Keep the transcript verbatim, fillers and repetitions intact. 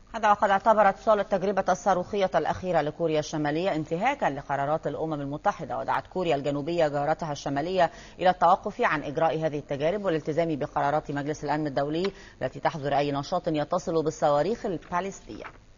هذا وقد اعتبرت سول التجربة الصاروخية الأخيرة لكوريا الشمالية انتهاكا لقرارات الأمم المتحدة، ودعت كوريا الجنوبية جارتها الشمالية إلى التوقف عن إجراء هذه التجارب والالتزام بقرارات مجلس الأمن الدولي التي تحظر أي نشاط يتصل بالصواريخ الباليستية.